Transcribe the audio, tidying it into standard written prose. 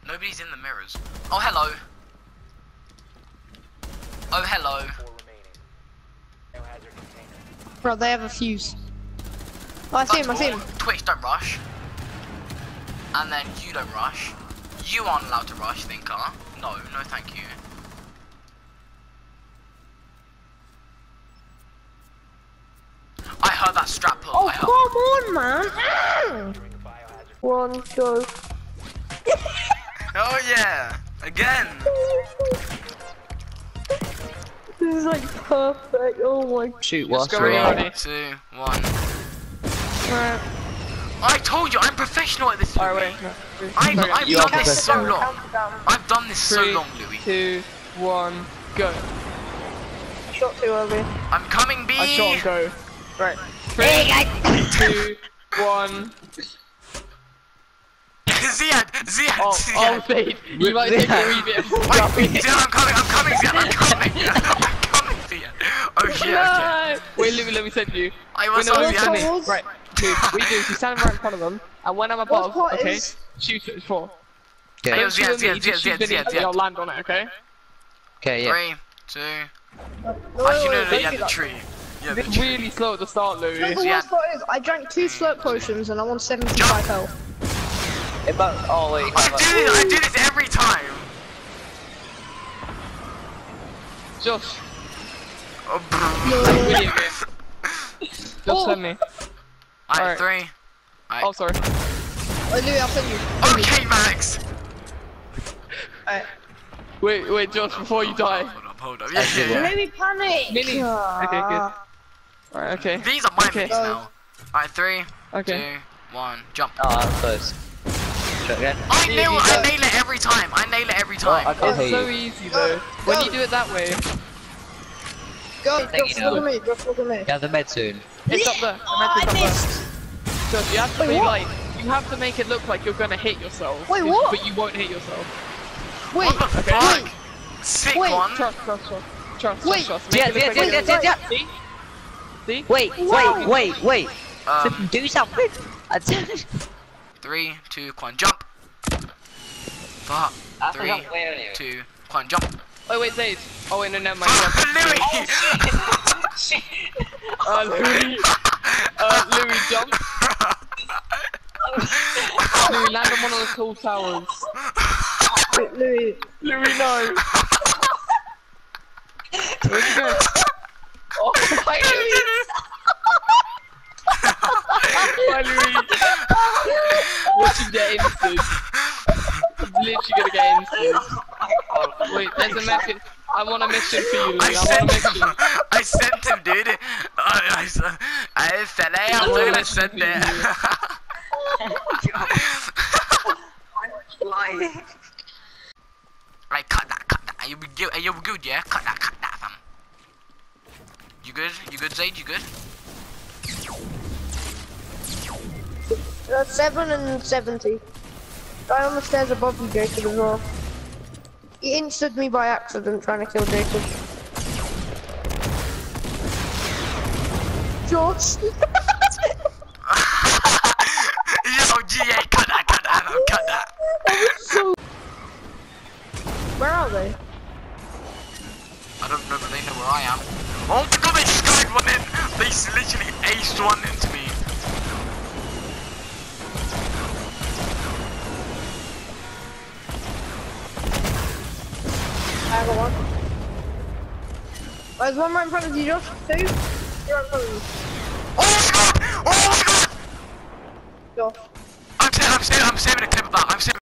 Nobody's in the mirrors. Oh, hello. Oh, hello. Bro, they have a fuse. Oh, I see him. Twitch, don't rush. And then you don't rush. You aren't allowed to rush, thinker. No, thank you. I heard that strap pull. Oh, come on, man. One, go. Oh, yeah. Again. This is like perfect. Oh my. Shoot, what's 3, 2, 1. Right. I told you, I'm professional at this, Louis. Alright, wait. I've done this so long. Down. I've done this so long, Louis. 2, 1, go. Shot too early. I'm coming, B. I shot and go. Right. 3, 2, 1. Ziad. Oh, babe. You might take a wee bit. Ziad, I'm coming, Ziad, I'm coming, Ziad. Oh shit, okay. Wait, let me send you. I was on Ziad. Right, dude, what you do is you stand right in front of them, and when I'm above, okay, shoot it for. Okay. Hey, Ziad. I'll land on it, okay? Okay, yeah. 3, 2. Actually, no, you had the tree. It's really slow at the start, Louis. The worst part is, I drank 2 slurp potions and I'm on 75 health. Oh wait, I do this every time. Josh. Oh, William, Josh, send me. Alright, 3. Oh, sorry. Oh, Louis, I'll send you. Okay, Max. Alright. Wait, Josh, before you die. Hold up. Yeah. Louis, panic! Mini. Okay, good. Alright, okay. These are my minis now. Alright, 3, 2, 1, jump. Oh, that's close. Again. I nail it every time. It's so easy though. When you do it that way. Go, look at me. Yeah, the med soon. It's up there. I missed! Josh, you have to be like, you have to make it look like you're gonna hit yourself. Wait, what? But you won't hit yourself. Wait, What the fuck? Sick Wait. one. Trust. Wait. Yeah. See? Wait. Do something. 3, 2, one, jump. Fuck. 3, 2, 1, jump. Wait, Zaid. Oh wait, no, never mind. Louis. Louis, jump. Louis, land on one of the tall towers. Wait, Louis, no. Where'd you go? Oh, my Louis. Bye, Louis. Watch him get instant. He's literally gonna get instant. Wait, there's a message. I want a mission for you, Louis. I sent him, dude. I said, hey, I'm gonna send it. Right, cut that. Are you good, yeah? Cut that, fam. You good, Zaid? You good? 7 and 70. Guy on the stairs above you, Jacob, as well. He insted me by accident trying to kill Jacob. Josh! Yo, GA, cut that. So... Where are they? I don't know, but they know where I am. Oh my god, they skied one in! They literally aced one into me. I have one. There's one right in front of you, Josh. 2. You're in front of you. Oh my god! Josh.